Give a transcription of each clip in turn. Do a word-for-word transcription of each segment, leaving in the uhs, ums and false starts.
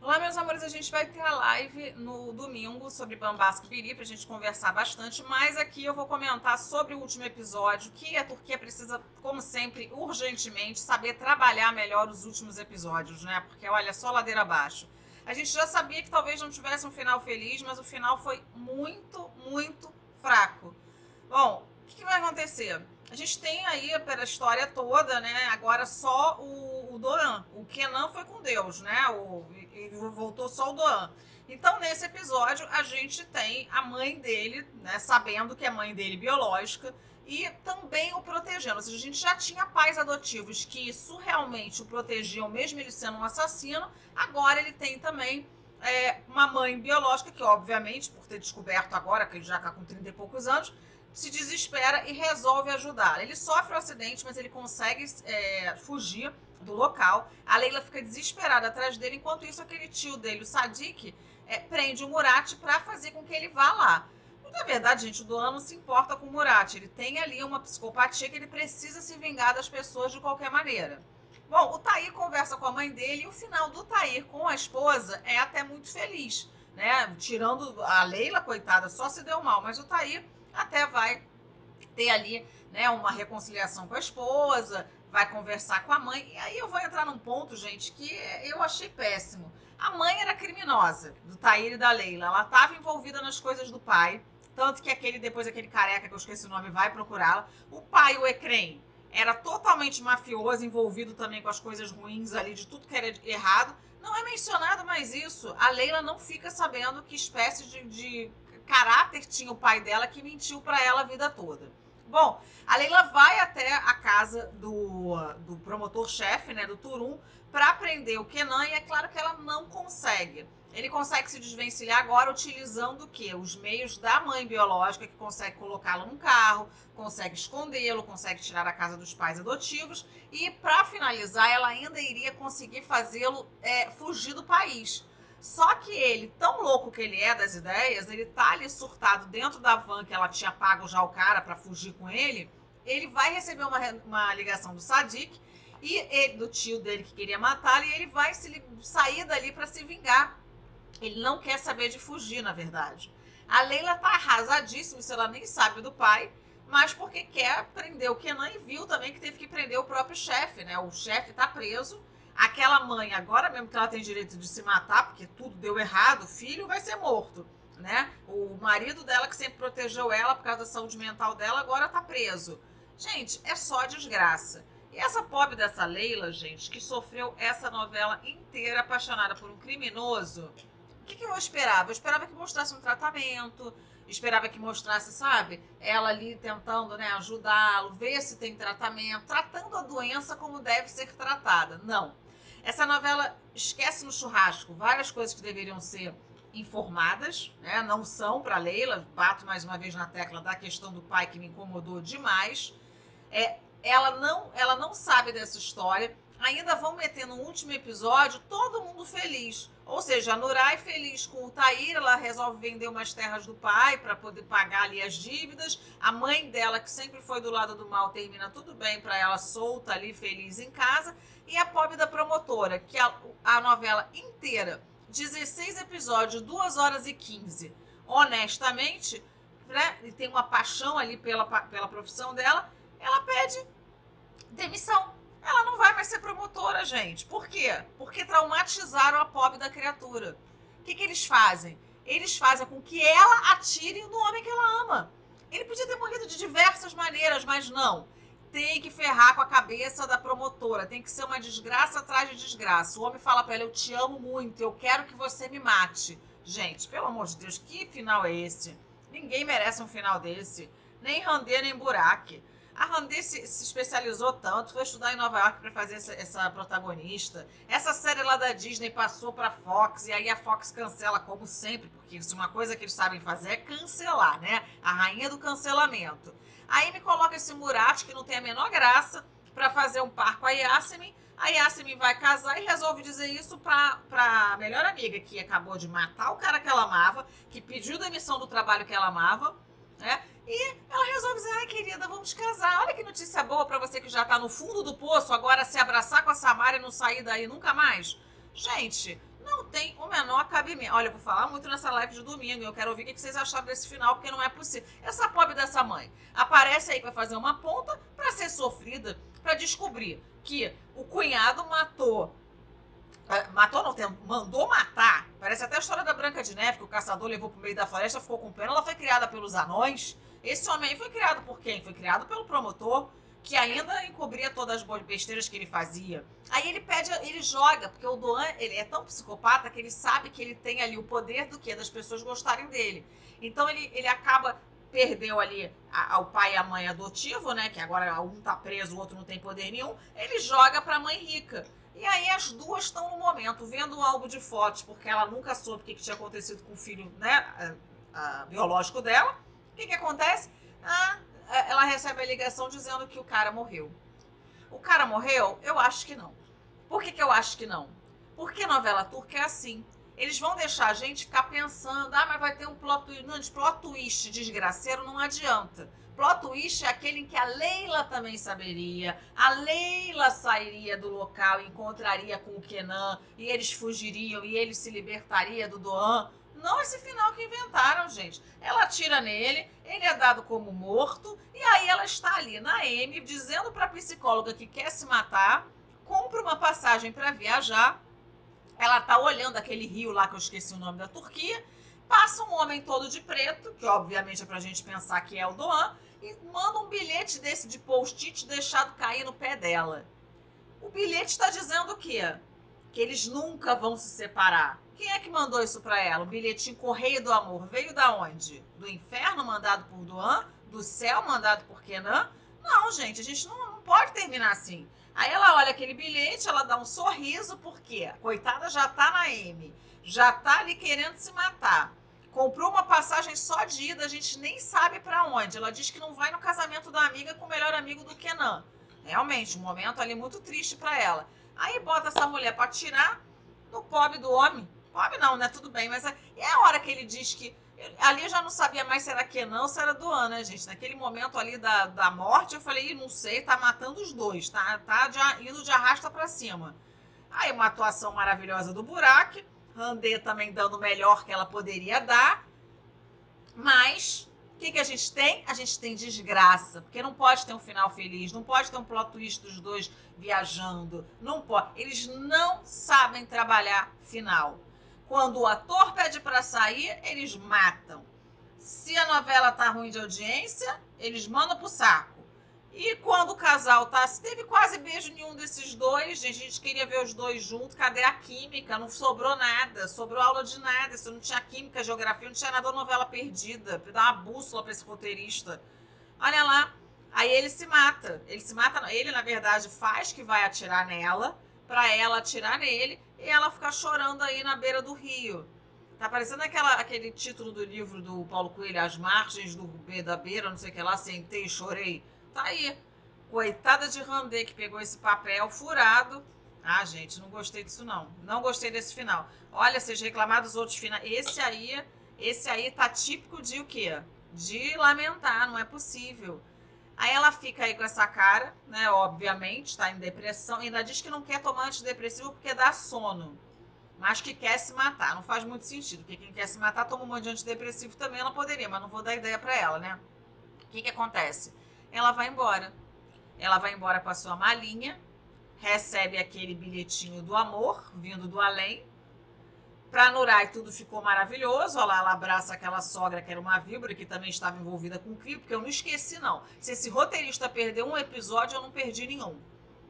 Olá, meus amores, a gente vai ter a live no domingo sobre Bambasco e Piri, pra gente conversar bastante, mas aqui eu vou comentar sobre o último episódio, que a Turquia precisa, como sempre, urgentemente, saber trabalhar melhor os últimos episódios, né? Porque, olha, só ladeira abaixo. A gente já sabia que talvez não tivesse um final feliz, mas o final foi muito, muito fraco. Bom, o que, que vai acontecer? A gente tem aí pela história toda, né? Agora só o, o Doran. O Kenan foi com Deus, né? O, e voltou só o Doran. Então, nesse episódio, a gente tem a mãe dele, né? Sabendo que é mãe dele biológica, e também o protegendo. Ou seja, a gente já tinha pais adotivos que isso realmente o protegiam, mesmo ele sendo um assassino. Agora ele tem também é, uma mãe biológica, que obviamente, por ter descoberto agora, que ele já está com trinta e poucos anos, se desespera e resolve ajudar. Ele sofre um acidente, mas ele consegue é, fugir do local. A Leila fica desesperada atrás dele, enquanto isso aquele tio dele, o Sadiq, é, prende o Murat para fazer com que ele vá lá. E, na verdade, gente, o Doan não se importa com o Murat. Ele tem ali uma psicopatia que ele precisa se vingar das pessoas de qualquer maneira. Bom, o Tahir conversa com a mãe dele e o final do Tahir com a esposa é até muito feliz, né? Tirando a Leila, coitada, só se deu mal, mas o Tahir até vai ter ali, né, uma reconciliação com a esposa, vai conversar com a mãe. E aí eu vou entrar num ponto, gente, que eu achei péssimo. A mãe era criminosa, do Tahir e da Leila. Ela estava envolvida nas coisas do pai, tanto que aquele depois aquele careca, que eu esqueci o nome, vai procurá-la. O pai, o Ecrem, era totalmente mafioso, envolvido também com as coisas ruins ali, de tudo que era errado. Não é mencionado mais isso. A Leila não fica sabendo que espécie de, de caráter tinha o pai dela que mentiu para ela a vida toda. Bom, a Leila vai até a casa do, do promotor-chefe, né, do Turum, para prender o Kenan, e é claro que ela não consegue. Ele consegue se desvencilhar agora utilizando o quê? Os meios da mãe biológica, que consegue colocá-lo num carro, consegue escondê-lo, consegue tirar a casa dos pais adotivos, e para finalizar, ela ainda iria conseguir fazê-lo é, fugir do país. Só que ele, tão louco que ele é das ideias, ele tá ali surtado dentro da van que ela tinha pago já o cara para fugir com ele. Ele vai receber uma, uma ligação do Sadiq e ele, do tio dele que queria matá-lo, e ele vai se, sair dali para se vingar. Ele não quer saber de fugir, na verdade. A Leila tá arrasadíssima, isso ela nem sabe do pai, mas porque quer prender o Kenan e viu também que teve que prender o próprio chefe, né? O chefe tá preso. Aquela mãe, agora mesmo que ela tem direito de se matar, porque tudo deu errado, o filho vai ser morto, né? O marido dela, que sempre protegeu ela por causa da saúde mental dela, agora tá preso. Gente, é só desgraça. E essa pobre dessa Leila, gente, que sofreu essa novela inteira apaixonada por um criminoso, o que, que eu esperava? Eu esperava que mostrasse um tratamento, esperava que mostrasse, sabe, ela ali tentando, né, ajudá-lo, ver se tem tratamento, tratando a doença como deve ser tratada. Não. Essa novela esquece no churrasco várias coisas que deveriam ser informadas, né? Não são para Leila. Bato mais uma vez na tecla da questão do pai, que me incomodou demais. É, ela não, ela não sabe dessa história. Ainda vão meter no último episódio todo mundo feliz. Ou seja, a Nuray feliz com o Tahir, ela resolve vender umas terras do pai para poder pagar ali as dívidas. A mãe dela, que sempre foi do lado do mal, termina tudo bem para ela, solta ali, feliz em casa. E a pobre da promotora, que a, a novela inteira, dezesseis episódios, duas horas e quinze, honestamente, né, e tem uma paixão ali pela, pela profissão dela, ela pede demissão. Ela não vai mais ser promotora, gente. Por quê? Porque traumatizaram a pobre da criatura. O que, que eles fazem? Eles fazem com que ela atire no homem que ela ama. Ele podia ter morrido de diversas maneiras, mas não. Tem que ferrar com a cabeça da promotora. Tem que ser uma desgraça atrás de desgraça. O homem fala pra ela, eu te amo muito, eu quero que você me mate. Gente, pelo amor de Deus, que final é esse? Ninguém merece um final desse. Nem Randê, nem Burak. A Randê se, se especializou tanto, foi estudar em Nova York para fazer essa, essa protagonista. Essa série lá da Disney passou para a Fox, e aí a Fox cancela, como sempre, porque isso é uma coisa que eles sabem fazer, é cancelar, né? A rainha do cancelamento. Aí me coloca esse Murat, que não tem a menor graça, para fazer um par com a Yasmin. A Yasmin vai casar e resolve dizer isso para a melhor amiga, que acabou de matar o cara que ela amava, que pediu demissão do trabalho que ela amava, né? E ela resolve dizer, ai querida, vamos casar. Olha que notícia boa pra você que já tá no fundo do poço, agora se abraçar com a Samara e não sair daí nunca mais. Gente, não tem o menor cabimento. Olha, eu vou falar muito nessa live de domingo, eu quero ouvir o que vocês acharam desse final, porque não é possível. Essa pobre dessa mãe aparece aí para fazer uma ponta para ser sofrida, para descobrir que o cunhado matou, matou não, mandou matar, parece até a história da Branca de Neve, que o caçador levou pro meio da floresta, ficou com pena, ela foi criada pelos anões. Esse homem aí foi criado por quem? Foi criado pelo promotor, que ainda encobria todas as besteiras que ele fazia. Aí ele pede, ele joga, porque o Doan, ele é tão psicopata que ele sabe que ele tem ali o poder do quê? Das pessoas gostarem dele. Então ele, ele acaba, perdeu ali a, a, o pai e a mãe adotivo, né? Que agora um tá preso, o outro não tem poder nenhum. Ele joga pra mãe rica. E aí as duas estão no momento, vendo um álbum de fotos, porque ela nunca soube o que tinha acontecido com o filho, né, a, a, biológico dela. O que que acontece? Ah, ela recebe a ligação dizendo que o cara morreu. O cara morreu? Eu acho que não. Por que que eu acho que não? Porque novela turca é assim. Eles vão deixar a gente ficar pensando, ah, mas vai ter um plot twist. Não, de plot twist desgraceiro não adianta. Plot twist é aquele em que a Leila também saberia, a Leila sairia do local e encontraria com o Kenan, e eles fugiriam, e ele se libertaria do Doan. Não esse final que inventaram, gente. Ela atira nele, ele é dado como morto, e aí ela está ali na M, dizendo para a psicóloga que quer se matar, compra uma passagem para viajar, ela tá olhando aquele rio lá, que eu esqueci o nome da Turquia, passa um homem todo de preto, que obviamente é pra gente pensar que é o Doan, e manda um bilhete desse de post-it deixado cair no pé dela. O bilhete está dizendo o quê? Que eles nunca vão se separar. Quem é que mandou isso para ela? O bilhetinho Correio do Amor veio da onde? Do inferno mandado por Doan? Do céu mandado por Kenan? Não, gente, a gente não, não pode terminar assim. Aí ela olha aquele bilhete, ela dá um sorriso, porque a coitada já tá na M, já tá ali querendo se matar. Comprou uma passagem só de ida, a gente nem sabe para onde. Ela diz que não vai no casamento da amiga com o melhor amigo do Kenan. Realmente, um momento ali muito triste para ela. Aí bota essa mulher para tirar no pobre do homem. Pobre não, né? Tudo bem, mas é, é a hora que ele diz que... Ali eu já não sabia mais se era Kenan ou se era Doan, né, gente? Naquele momento ali da, da morte, eu falei, não sei, tá matando os dois, tá, tá de, indo de arrasta pra cima. Aí uma atuação maravilhosa do Burak, Randê também dando o melhor que ela poderia dar, mas o que, que a gente tem? A gente tem desgraça, porque não pode ter um final feliz, não pode ter um plot twist dos dois viajando, não pode. Eles não sabem trabalhar final. Quando o ator pede para sair, eles matam. Se a novela tá ruim de audiência, eles mandam pro saco. E quando o casal tá... Se teve quase beijo nenhum desses dois, gente, a gente queria ver os dois juntos, cadê a química? Não sobrou nada, sobrou aula de nada. Se não tinha química, geografia, não tinha nada, novela perdida. Pra dar uma bússola pra esse roteirista. Olha lá, aí ele se mata. Ele se mata, ele na verdade faz que vai atirar nela, pra ela atirar nele, e ela ficar chorando aí na beira do rio. Tá parecendo aquela, aquele título do livro do Paulo Coelho, As Margens do da Beira, não sei o que lá, sentei e chorei. Tá aí. Coitada de Randê, que pegou esse papel furado. Ah, gente, não gostei disso não. Não gostei desse final. Olha, vocês reclamaram dos outros finais. Esse aí, esse aí tá típico de o quê? De lamentar, não é possível. Aí ela fica aí com essa cara, né? Obviamente, tá em depressão. Ainda diz que não quer tomar antidepressivo porque dá sono. Mas que quer se matar. Não faz muito sentido. Porque quem quer se matar toma um monte de antidepressivo também. Ela poderia, mas não vou dar ideia pra ela, né? O que que acontece? Ela vai embora. Ela vai embora com a sua malinha. Recebe aquele bilhetinho do amor, vindo do além. Pra Nuray tudo ficou maravilhoso. Olha lá, ela abraça aquela sogra que era uma víbora, que também estava envolvida com o crime, porque eu não esqueci, não. Se esse roteirista perdeu um episódio, eu não perdi nenhum.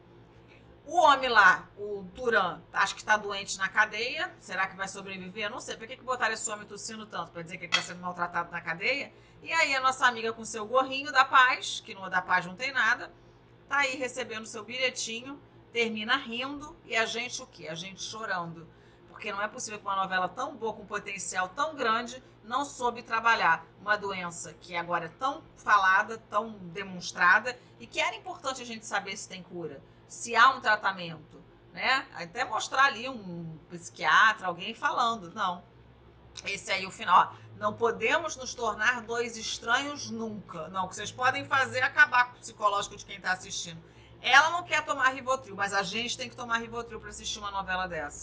O homem lá, o Turan, acho que está doente na cadeia. Será que vai sobreviver? Eu não sei. Por que, que botaram esse homem tossindo tanto? Para dizer que ele está sendo maltratado na cadeia? E aí a nossa amiga com seu gorrinho da paz, que no da paz não tem nada, tá aí recebendo seu bilhetinho, termina rindo e a gente o quê? A gente chorando. Porque não é possível que uma novela tão boa, com potencial tão grande, não soube trabalhar uma doença que agora é tão falada, tão demonstrada, e que era importante a gente saber se tem cura, se há um tratamento, né? Até mostrar ali um psiquiatra, alguém falando. Não. Esse aí, o final. Ó, não podemos nos tornar dois estranhos nunca. Não, o que vocês podem fazer é acabar com o psicológico de quem está assistindo. Ela não quer tomar Rivotril, mas a gente tem que tomar Rivotril para assistir uma novela dessa.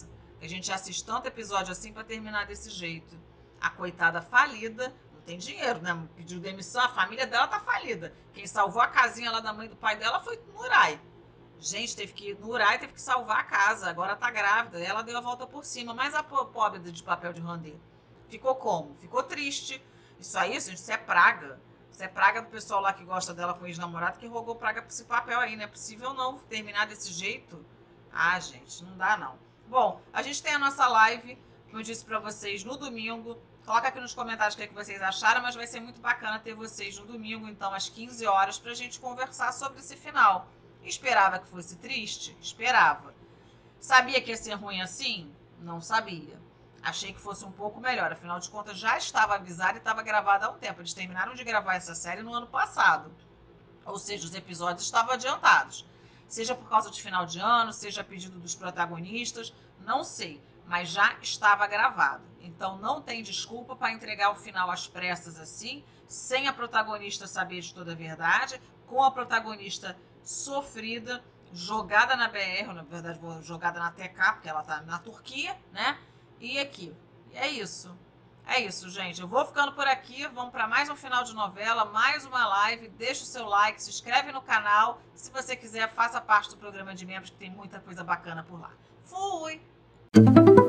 A gente assiste tanto episódio assim para terminar desse jeito. A coitada falida, não tem dinheiro, né? Pediu demissão, a família dela tá falida. Quem salvou a casinha lá da mãe e do pai dela foi Nurai. Gente, teve que ir no Urai, teve que salvar a casa. Agora tá grávida. Ela deu a volta por cima. Mas a pobre de papel de rendê ficou como? Ficou triste. Isso aí, gente, isso é praga. Isso é praga do pessoal lá que gosta dela com ex-namorado que rogou praga pra esse papel aí. Não é possível não terminar desse jeito. Ah, gente, não dá não. Bom, a gente tem a nossa live, como eu disse pra vocês, no domingo. Coloca aqui nos comentários o que, é que vocês acharam, mas vai ser muito bacana ter vocês no domingo, então, às quinze horas, pra gente conversar sobre esse final. Esperava que fosse triste? Esperava. Sabia que ia ser ruim assim? Não sabia. Achei que fosse um pouco melhor. Afinal de contas, já estava avisado e estava gravado há um tempo. Eles terminaram de gravar essa série no ano passado. Ou seja, os episódios estavam adiantados. Seja por causa de final de ano, seja a pedido dos protagonistas, não sei. Mas já estava gravado. Então não tem desculpa para entregar o final às pressas assim, sem a protagonista saber de toda a verdade, com a protagonista sofrida, jogada na B R, na verdade, jogada na T K, porque ela tá na Turquia, né? E aqui. É isso. É isso, gente. Eu vou ficando por aqui. Vamos para mais um final de novela, mais uma live. Deixa o seu like, se inscreve no canal. Se você quiser, faça parte do programa de membros, que tem muita coisa bacana por lá. Fui!